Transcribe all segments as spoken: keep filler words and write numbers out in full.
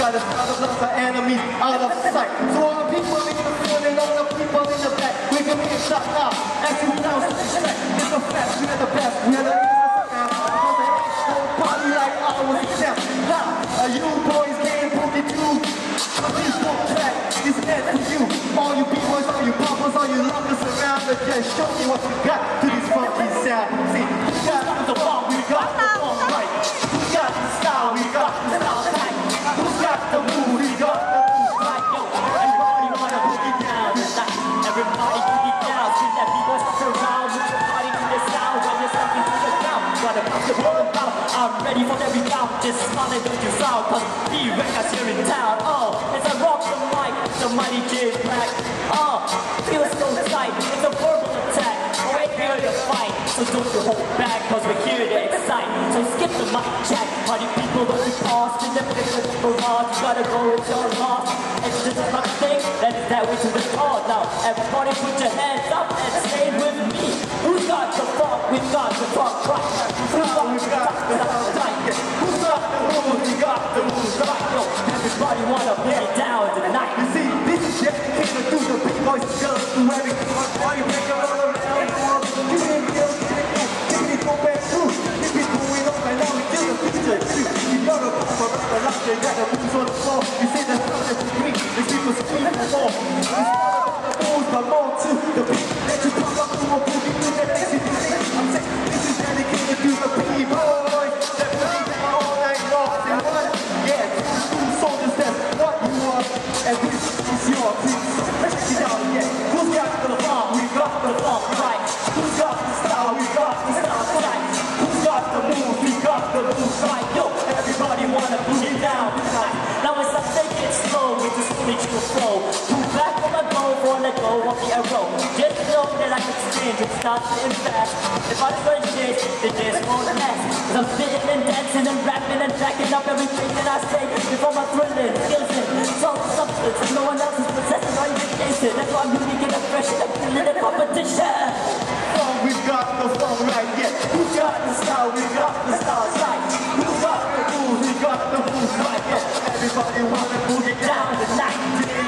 by the sound of lots of enemies out of sight. So all the people in the front and all the people in the back, we can get shot now. As you now distract, it's a fact, we are the best, we are the biggest now. Because they don't party like ours except now. You boys can't put me through. Please don't track, it's meant for you. All you b-boys, all you poppers, all you lovers around, but just show me what you got to this funky sound. See, we got the funk, we got the funk right. We got the style, we got the style tight. We got the move, we got the move right. Yo, everybody wanna boogie down tonight. Everybody boogie down, see that b-boys fuck around with your body to the sound. When you're stepping to the ground, gotta bounce the ball and bounce. I'm ready for every round, just smile and don't you sound. Cause B-Records here in town, oh, it's a rock the mic, the mighty J Black. Oh, feels so tight, it's a verbal attack. We're here to fight, so don't you hold back, cause we're here to excite. So skip the mic check, party people don't be paused. In the picture of mirage, you gotta go with your loss. It's just my thing, that is that way to the call. Now, everybody put your hands up and stay with me. Who's got the funk? We got the funk right. Who's got the funk right? Who's got the moves? We got the moves right. Yo, everybody wanna play it down tonight. You see, this is dedicated to the big boys and girls, to every party breaker all around the world. You ain't real, you ain't go back through. If it's going on right now, we get the picture. You gotta pump around the lock, they got the moves on the floor. You say that's not that you bring, the people scream for more. It's not about the moves, but more to the beat. Let you pump up to a boogie to the next thing. I'm saying, this is dedicated to the big boys that play down all night long. Say what? Yeah, two soldiers, that's what you are. And this is your beat. Let's check it out, yeah. Who's got the funk? We got the funk right. Who's got the style? We got the style right. Who's got the moves? We got the moves right. Yo, everybody wanna boot it down tonight. Now it's like take it slow with this spiritual flow. Move back on the go for let go of the arrow. Just know that I can change and start sitting fast. If I first did, it just won't last. Cause I'm sitting and dancing and rapping and backing up everything that I say. Before my thrilling, skills in, soul substance, and no one else is possessing or even tasting. That's why I'm unique and fresh and I'm in the competition. Funk, we got the funk right, yeah. Who got the style? We got the style right. Who got the moves? We got the moves right, yeah. Everybody wanna move it down tonight.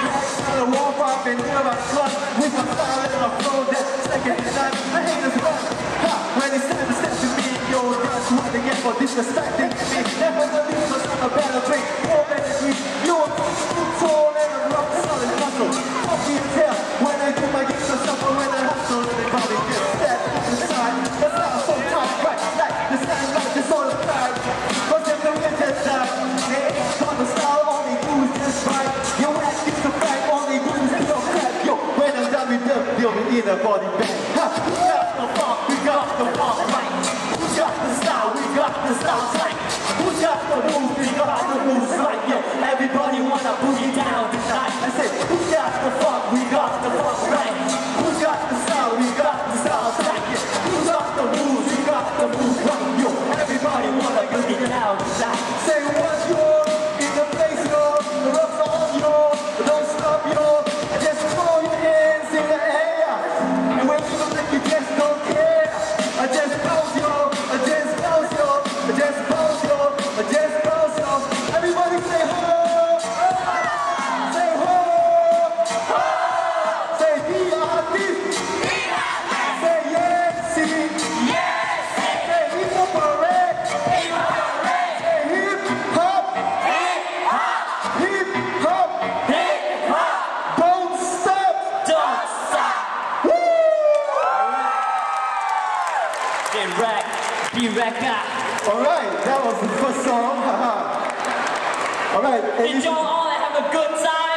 The warm up and do about club with my style and my flow that's second to none. I hate this run. Ha! When it's time to step to me, yo, that's what they get for disrespecting me. Never believe us on a better drink, more better drink. You're too tall and a rock solid muscle. Fuck me and tell when I do my gigs or something when I hustle. Everybody just step inside. The sound so tight, right? Like the sound like the soul of pride. Cause if the winter's time, they ain't got the style, all they do is just right. Your ass gets the fight, all they do is just crap. Yo, when I'm done with them, they'll be in a body bag. Ha! We got the funk, we got the funk right. We got the style, we got the style tight. We got the moves, we got the moves right. Yeah, everybody wanna boogie down tonight. I say, we got the funk, we got the funk right. We got the style, we got the style tight. Yeah, we got the moves, we got the moves right. Yo, everybody wanna boogie down tonight. Say what, yo, in the place, yo, the rough's on, yo, don't stop, yo, just throw your hands in the air. And when you look like you just don't care, I just bounce, yo, I just bounce, yo, I just bounce, yo, I just bounce, yo. Everybody say ho, say ho, say D R D, say yes, see, say hip hop parade, say hip hop, hip hop, don't stop, Don't stop. woo! B-Records, B-Records. Alright, that was the first song, haha. Alright, and Enjoy all and have a good time.